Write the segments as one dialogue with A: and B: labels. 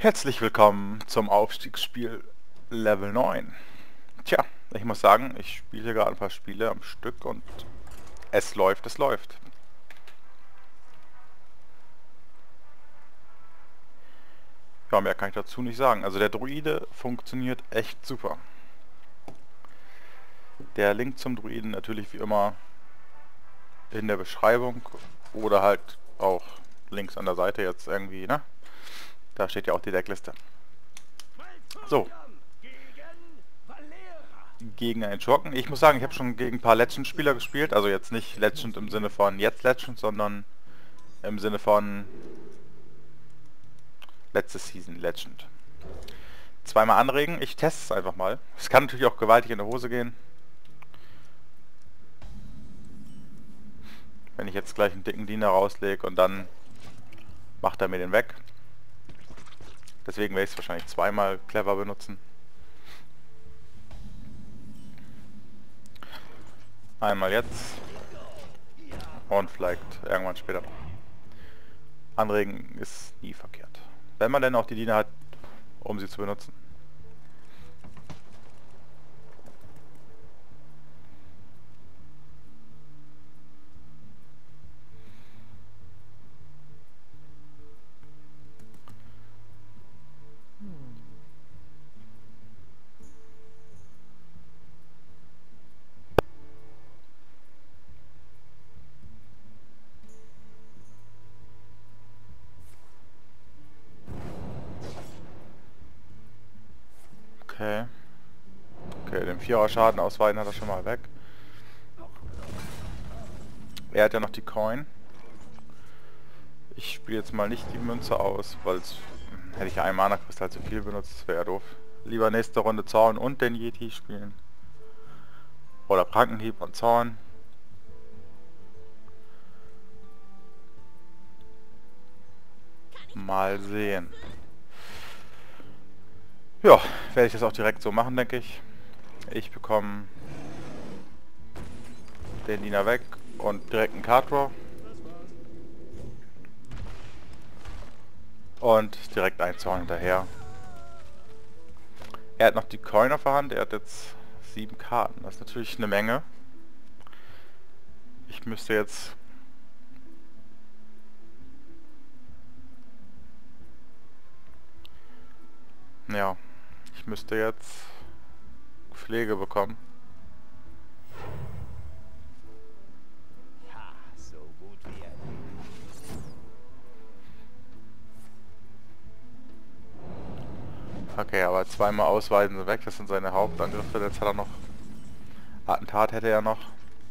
A: Herzlich willkommen zum Aufstiegsspiel Level 9. Tja, ich muss sagen, ich spiele gerade ein paar Spiele am Stück und es läuft, es läuft. Ja, mehr kann ich dazu nicht sagen. Also der Druide funktioniert echt super. Der Link zum Druiden natürlich wie immer in der Beschreibung oder halt auch links an der Seite jetzt irgendwie, ne? Da steht ja auch die Deckliste. So. Gegen einen Schurken. Ich muss sagen, ich habe schon gegen ein paar Legend-Spieler gespielt. Also jetzt nicht Legend im Sinne von jetzt Legend, sondern im Sinne von letzte Season Legend. Zweimal anregen. Ich teste es einfach mal. Es kann natürlich auch gewaltig in die Hose gehen. Wenn ich jetzt gleich einen dicken Diener rauslege und dann macht er mir den weg. Deswegen werde ich es wahrscheinlich zweimal clever benutzen. Einmal jetzt und vielleicht irgendwann später noch. Anregen ist nie verkehrt. Wenn man denn auch die Diener hat, um sie zu benutzen. Okay. Okay, den 4er Schaden ausweiten hat er schon mal weg. Er hat ja noch die Coin. Ich spiele jetzt mal nicht die Münze aus, weil hätte ich einen Mana-Kristall zu viel benutzt, das wäre ja doof. Lieber nächste Runde Zorn und den Yeti spielen. Oder Prankenhieb und Zorn. Mal sehen. Ja, werde ich das auch direkt so machen, denke ich. Ich bekomme den Diener weg und direkt einen Card Draw. Und direkt ein Zorn hinterher. Er hat noch die Coin auf der Hand, er hat jetzt 7 Karten. Das ist natürlich eine Menge. Ich müsste jetzt... Ja, ich müsste jetzt Pflege bekommen. Okay, aber zweimal ausweisen sind weg, das sind seine Hauptangriffe. Jetzt hat er noch... Attentat hätte er noch.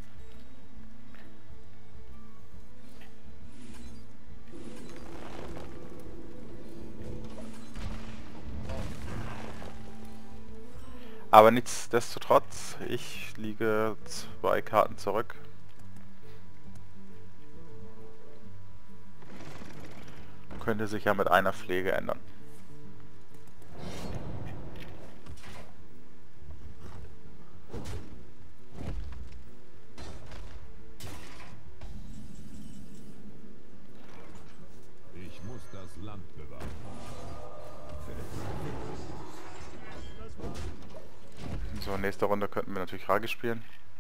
A: Aber nichtsdestotrotz, ich liege 2 Karten zurück. Könnte sich ja mit einer Pflege ändern.
B: Ich muss das Land bewahren.
A: So, nächste Runde könnten wir natürlich Ragi spielen.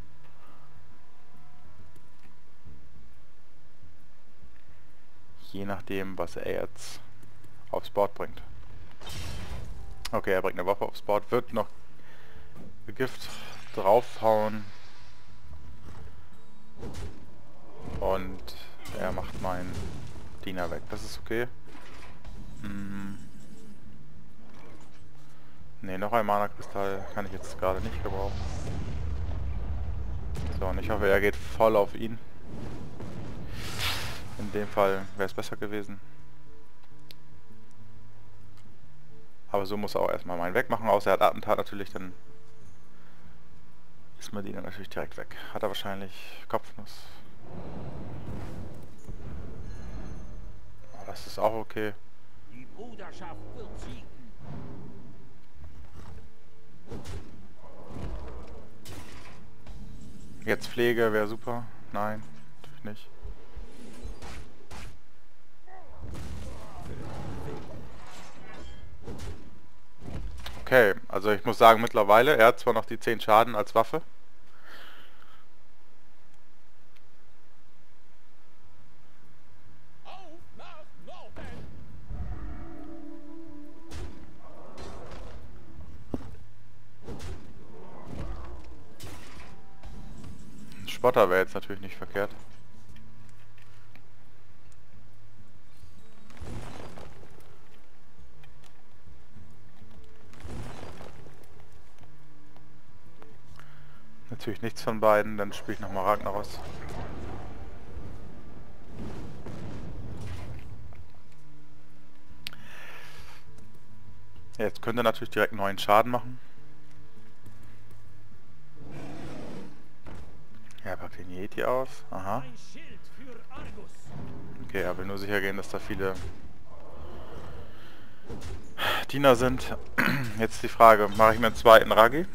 A: Je nachdem, was er jetzt aufs Board bringt. Okay, er bringt eine Waffe aufs Board, wird noch Gift draufhauen. Und er macht meinen Diener weg. Das ist okay. Ne, noch ein Mana-Kristall kann ich jetzt gerade nicht gebrauchen. So, und ich hoffe, er geht voll auf ihn. In dem Fall wäre es besser gewesen. Aber so muss er auch erstmal meinen wegmachen, außer er hat Attentat natürlich, dann ist mein Diener natürlich direkt weg. Hat er wahrscheinlich Kopfnuss. Oh, das ist auch okay.
C: Die Bruderschaft wird siegen.
A: Jetzt Pflege wäre super. Nein, natürlich nicht. Okay, also ich muss sagen, mittlerweile, er hat zwar noch die 10 Schaden als Waffe. Ein Spotter wäre jetzt natürlich nicht verkehrt. Natürlich nichts von beiden, dann spiele ich nochmal Ragnaros. Jetzt könnte er natürlich direkt 9 Schaden machen. Er packt den Yeti aus. Aha.
C: Ein Schild für Argus.
A: Okay, er will nur sicher gehen, dass da viele Diener sind. Jetzt die Frage, mache ich mir einen zweiten Ragi?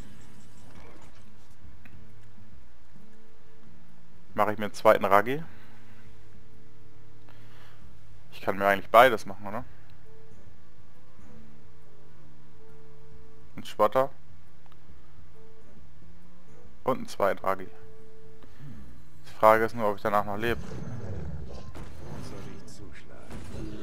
A: Mache ich mir einen zweiten Ragi? Ich kann mir eigentlich beides machen, oder? Ein Spotter. Und einen zweiten Ragi. Die Frage ist nur, ob ich danach noch lebe.
B: Soll ich zuschlagen?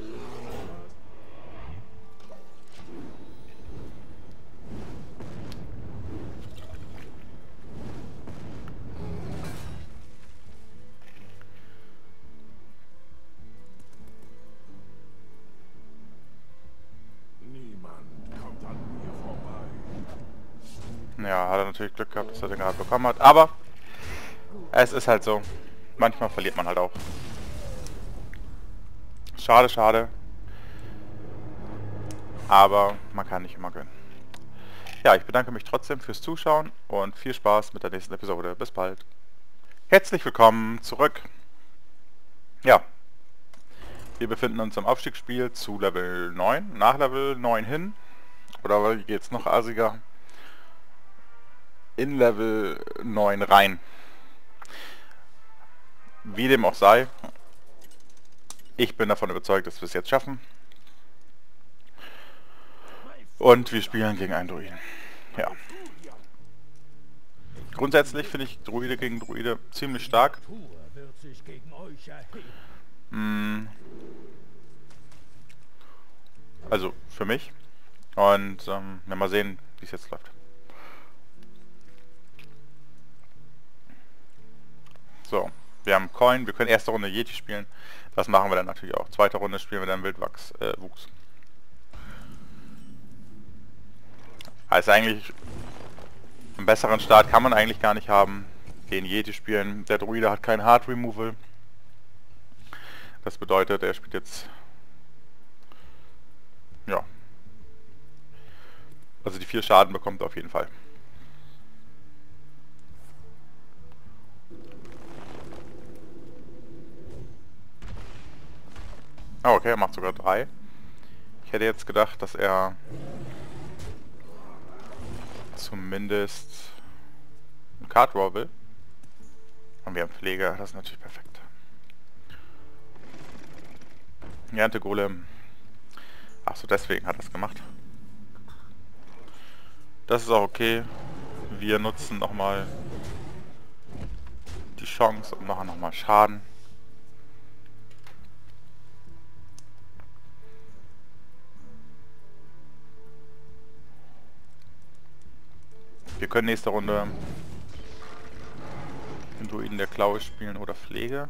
B: Niemand kommt an mir vorbei.
A: Ja, hat er natürlich Glück gehabt, dass er den gerade bekommen hat. Aber es ist halt so. Manchmal verliert man halt auch. Schade, schade. Aber man kann nicht immer gönnen. Ja, ich bedanke mich trotzdem fürs Zuschauen und viel Spaß mit der nächsten Episode. Bis bald. Herzlich willkommen zurück. Ja, wir befinden uns im Aufstiegsspiel zu Level 9, nach Level 9 hin. Oder geht's noch asiger? In Level 9 rein. Wie dem auch sei, ich bin davon überzeugt, dass wir es jetzt schaffen. Und wir spielen gegen einen Druiden. Ja. Grundsätzlich finde ich Druide gegen Druide ziemlich stark.
C: Wird sich gegen euch erheben.
A: Also für mich. Und ja, mal sehen, wie es jetzt läuft. So, wir haben Coin, wir können erste Runde Yeti spielen. Das machen wir dann natürlich auch. Zweite Runde spielen wir dann Wildwuchs. Also eigentlich einen besseren Start kann man eigentlich gar nicht haben. Den Yeti spielen. Der Druide hat kein Hard Removal. Das bedeutet, er spielt jetzt... Ja. Also die 4 Schaden bekommt er auf jeden Fall. Oh, okay, er macht sogar 3. Ich hätte jetzt gedacht, dass er zumindest ein Card Draw will. Und wir haben Pflege, das ist natürlich perfekt. Erntegolem. Achso, deswegen hat er es gemacht. Das ist auch okay. Wir nutzen nochmal die Chance und machen nochmal Schaden. Wir können nächste Runde den Druiden der Klaue spielen oder Pflege.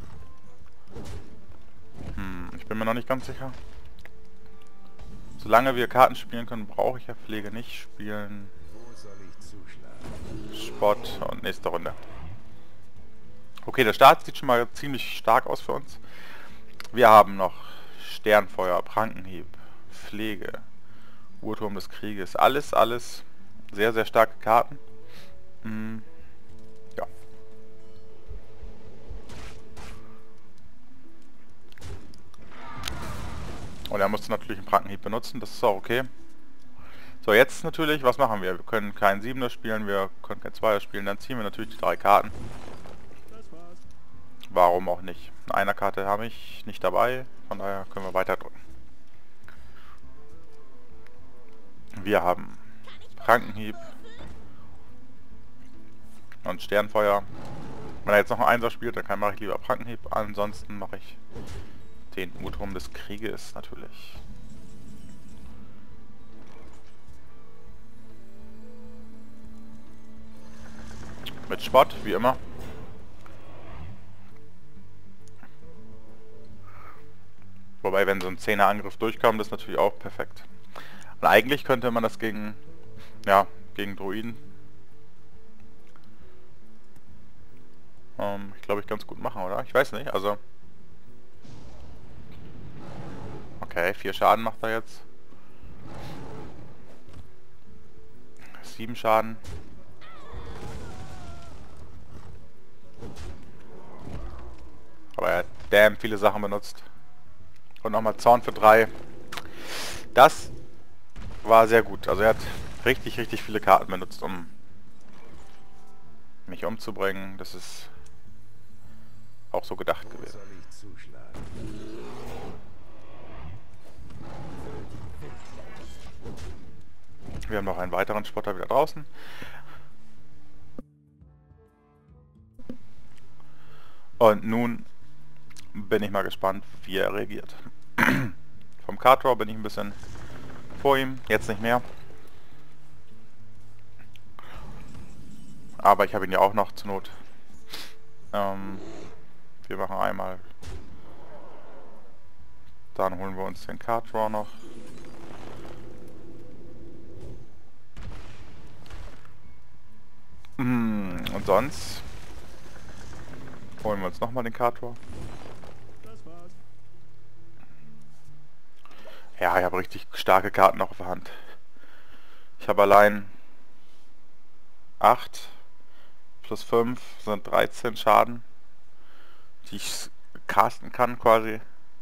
A: Ich bin mir noch nicht ganz sicher. Solange wir Karten spielen können, brauche ich ja Pflege nicht spielen.
B: Wo soll ich zuschlagen?
A: Spott und nächste Runde. Okay, der Start sieht schon mal ziemlich stark aus für uns. Wir haben noch Sternfeuer, Prankenhieb, Pflege, Uhrturm des Krieges. Alles sehr, sehr starke Karten. Ja. Und er musste natürlich einen Prankenhieb benutzen, das ist auch okay. So, jetzt natürlich, was machen wir? Wir können keinen 7er spielen, wir können kein 2er spielen, dann ziehen wir natürlich die 3 Karten. Warum auch nicht? Eine Karte habe ich nicht dabei, von daher können wir weiter drücken. Wir haben Krankenhieb und Sternfeuer. Wenn er jetzt noch einen Einser spielt, dann mache ich lieber Krankenhieb. Ansonsten mache ich den Urturm des Krieges natürlich. Mit Spott, wie immer. Wobei, wenn so ein 10er Angriff durchkommt, ist natürlich auch perfekt. Und eigentlich könnte man das gegen, ja, gegen Druiden, ich glaube, ganz gut machen, oder? Ich weiß nicht, also... Okay, 4 Schaden macht er jetzt. 7 Schaden. Aber er hat damn viele Sachen benutzt. Und nochmal Zorn für 3. Das war sehr gut. Also er hat richtig viele Karten benutzt, um mich umzubringen. Das ist auch so gedacht gewesen.
B: Soll ich zuschlagen?
A: Wir haben noch einen weiteren Spotter wieder draußen. Und nun bin ich mal gespannt, wie er reagiert. Vom Card Draw bin ich ein bisschen vor ihm, jetzt nicht mehr. Aber ich habe ihn ja auch noch zur Not. Wir machen einmal. Dann holen wir uns den Card Draw noch. Und sonst holen wir uns nochmal den Card Draw.
C: Das war's.
A: Ja, ich habe richtig starke Karten noch auf der Hand. Ich habe allein 8 plus 5 sind 13 Schaden, die ich casten kann quasi.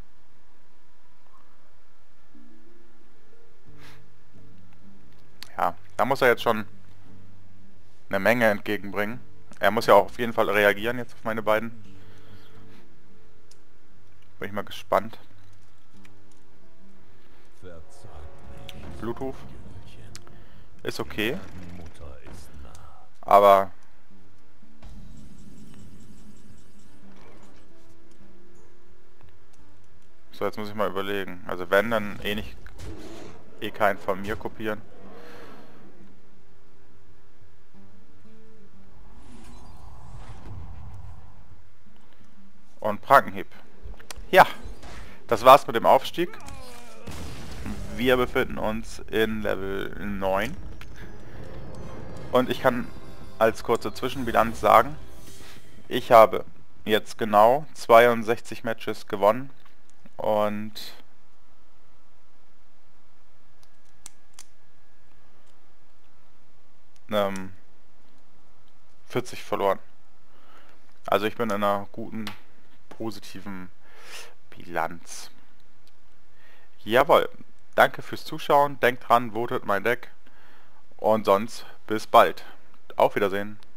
A: Ja, da muss er jetzt schon eine Menge entgegenbringen. Er muss ja auch auf jeden Fall reagieren jetzt auf meine beiden. Bin ich mal gespannt. Bluetooth ist okay, aber so, jetzt muss ich mal überlegen. Also wenn, dann keinen von mir kopieren. Und Prankenhieb. Ja, das war's mit dem Aufstieg. Wir befinden uns in Level 9. Und ich kann als kurze Zwischenbilanz sagen, ich habe jetzt genau 62 Matches gewonnen und ähm, 40 verloren. Also ich bin in einer guten, positiven Bilanz. Jawohl. Danke fürs Zuschauen. Denkt dran, votet mein Deck. Und sonst bis bald. Auf Wiedersehen.